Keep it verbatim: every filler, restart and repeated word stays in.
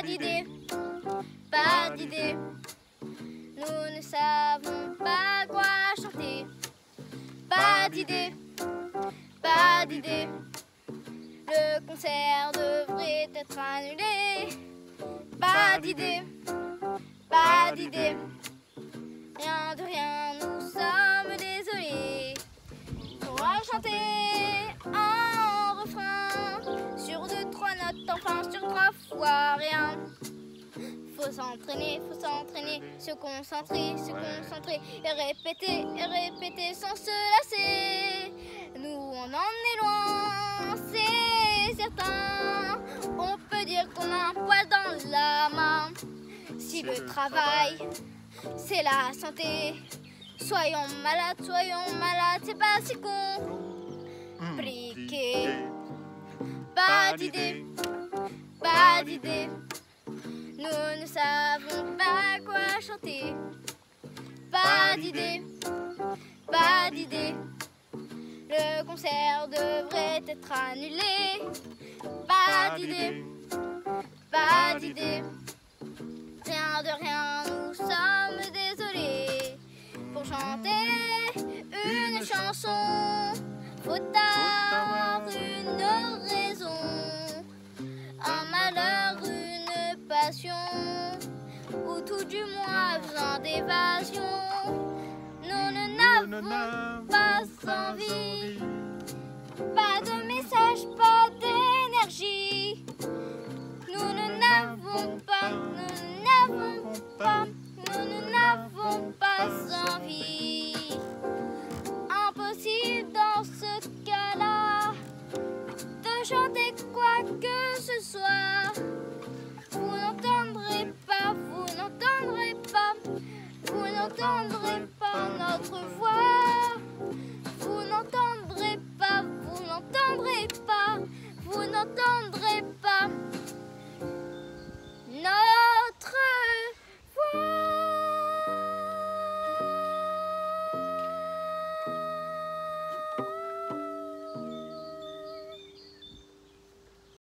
d'idée, pas d'idée. Nous ne savons pas quoi chanter. Pas d'idée, pas d'idée. Le concert devrait être annulé. Pas d'idée, pas d'idée. Rien de rien, nous sommes désolés. On va chanter un refrain sur deux, trois notes, enfin sur trois fois rien. Faut s'entraîner, faut s'entraîner, se concentrer, se concentrer et répéter, et répéter sans se lasser. Nous on en est loin, c'est certain. On peut dire qu'on a un poil dans la main. Si le travail, c'est la santé, soyons malades, soyons malades, c'est pas si compliqué. Pas d'idée, pas d'idée. Nous ne savons pas quoi chanter. Pas d'idée, pas d'idée. Le concert devrait être annulé. Pas d'idée, pas d'idée. Rien de rien, nous sommes désolés. Pour chanter une chanson, faut avoir une raison, un malheur, une passion, ou tout du moins besoin d'évasion. Nous ne n'avons pas envie, pas de message, pas d'énergie. Nous ne n'avons pas, nous n'avons pas, nous ne n'avons pas envie. Impossible dans ce cas-là de chanter quoi que ce soit. Vous n'entendrez pas, vous n'entendrez pas, vous n'entendrez pas notre voix. Vous n'entendrez pas, vous n'entendrez pas, vous n'entendrez pas.